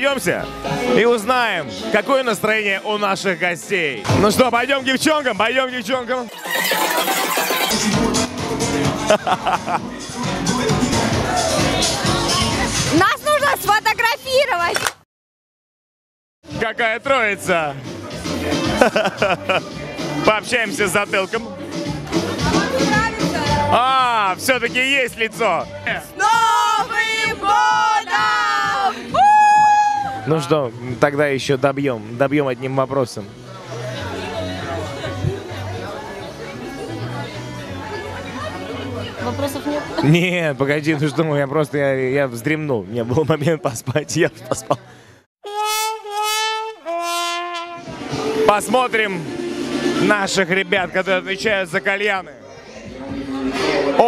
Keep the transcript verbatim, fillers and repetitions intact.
пройдемся и узнаем, какое настроение у наших гостей. Ну что, пойдем к девчонкам, пойдем к девчонкам. Нас нужно сфотографировать. Какая троица. Пообщаемся с затылком. А, все-таки есть лицо. С Новым годом! Ну что, тогда еще добьем, добьем одним вопросом. Вопросов нет? Нет, погоди, ну что, я просто, я, я вздремнул. Мне был момент поспать, я поспал. Посмотрим наших ребят, которые отвечают за кальяны.